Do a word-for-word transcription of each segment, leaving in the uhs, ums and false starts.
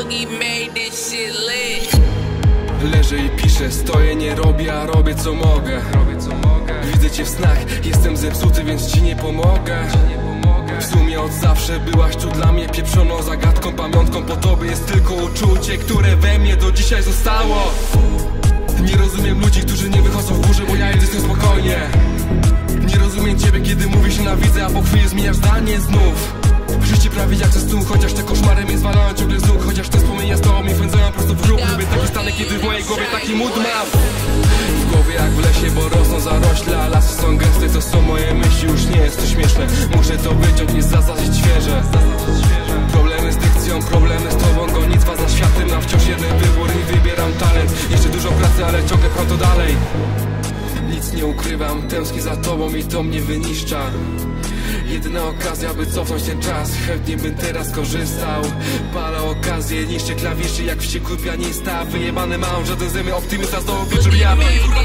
Boogie made this shit lit. Leżę i piszę, stoję, nie robię, a robię co mogę. Widzę cię w snach, jestem zepsuty, więc ci nie pomogę. W sumie od zawsze byłaś tu dla mnie pieprzoną zagadką, pamiątką po tobie jest tylko uczucie, które we mnie do dzisiaj zostało. Nie rozumiem ludzi, którzy nie wychodzą w górze, bo ja jedę z tym spokojnie. Nie rozumiem ciebie, kiedy mówisz nienawidzę, a po chwili zmieniasz zdanie znów. Życie prawie jak ze snu, chociaż te koszmary mnie zwalają ciągle z nóg. Chociaż te wspomnienia z tobą mnie wędzają prosto w grób. Lubię taki stanek, kiedy w mojej głowie taki mód mam. W głowie jak w lesie, bo rosną zarośle, a lasy są gęste, to są moje myśli, już nie jest to śmieszne. Muszę to wyciąć i zasadzić świeże. Problemy z dykcją, problemy z tobą, gonitwa za światem. Mam wciąż jeden wybór i wybieram talent. Jeszcze dużo pracy, ale ciągle pcham to dalej. Nic nie ukrywam, tęsknię za tobą i to mnie wyniszcza. Jedyna okazja, by cofnąć ten czas, chętnie bym teraz korzystał. Palę okazję, niszczę klawiszy jak wściekły pianista. Wyjebany mam, żaden ze mnie optymista, znowu wieczór ja bym kurwa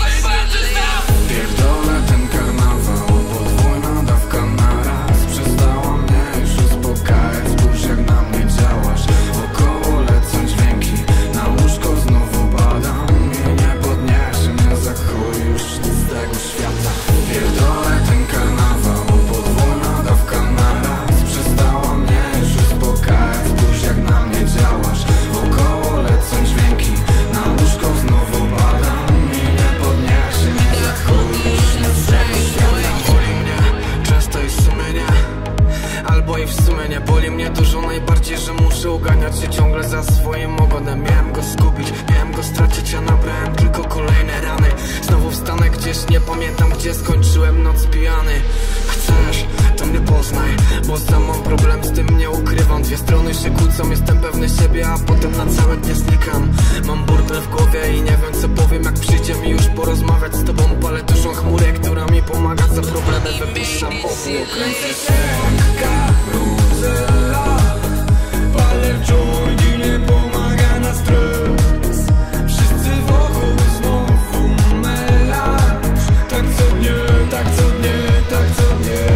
pierdolę ten karnawał, podwójna dawka naraz. Przestała mnie już uspokajać, spójrz jak na mnie działasz. Wokoło lecą dźwięki, na łóżko znowu badam. Mnie nie podniesie, mnie za chuj, już nic z tego świata. Pierdolę ten karnawał, podwójna dawka naraz. Przestała mnie już uspokajać, spójrz jak na mnie działasz. Wokoło lecą dźwięki, na łóżko znowu badam. Mnie nie podniesie, mnie za chuj, już nic z tego świata. Boli mnie często i sumienie, albo i w sumie nie boli mnie dużo. Najbardziej, że muszę uganiać się ciągle za swoim ogonem. Miałem go zgubić, miałem go stracić, a nabrałem tylko kolejne rany. Znowu wstanę gdzieś, nie pamiętam gdzie skończyłem noc pijany. Chcesz, to mnie poznaj, bo sam mam problem z tym, nie ukrywam. Dwie strony się kłócą, jestem pewny siebie, a potem na całe dnie znikam. Mam burdę w głowie i nie wiem co powiem, jak przyjdzie mi już porozmawiać z tobą. Palę dużą chmurę, która mi pomaga, za problemy wypuszczam obłok. Kręcę się jak karuzela, palę w joint i nie pomaga na stres. Wszyscy wokół znowu melanż. Tak co dnie, tak co dnie, tak co dnie.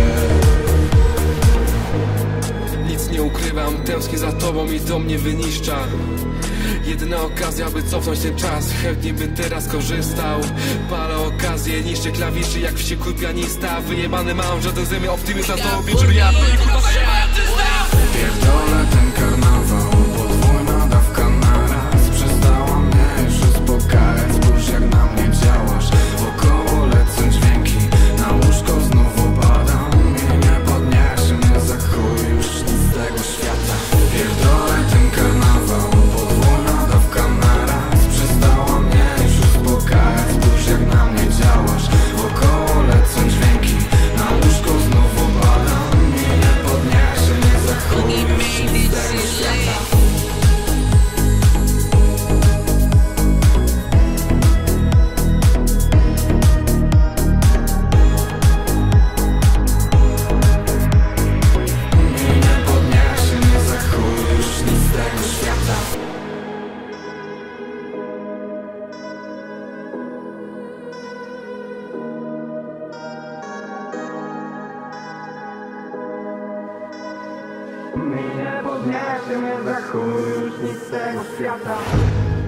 Nic nie ukrywam, tęsknię za tobą i to mnie wyniszcza. Jedyna okazja, by cofnąć ten czas, chętnie bym teraz korzystał. Palę okazję, niszczę klawiszy jak wściekły pianista. Wyjebany mam, żaden ze mnie optymista, znowu wieczór ja bym kurwa pierdolę ten karnawał, podwójna dawka naraz. Przestała mnie już uspokajać, spójrz jak na mnie działasz. Wokoło lecą dźwięki, na łóżko znowu badam. Mnie nie podniesie, mnie za chuj, już nic z tego świata. Pierdolę ten karnawał, podwójna dawka naraz. Przestała mnie już uspokajać, spójrz jak na mnie działasz. Wokoło lecą dźwięki, na łóżko znowu badam. Mnie nie podniesie, mnie za chuj, już nic z tego świata. Mnie nie podniesie, mnie za chuj, już nic z tego świata. Mnie nie podniesie, mnie za chuj, już nic z tego świata.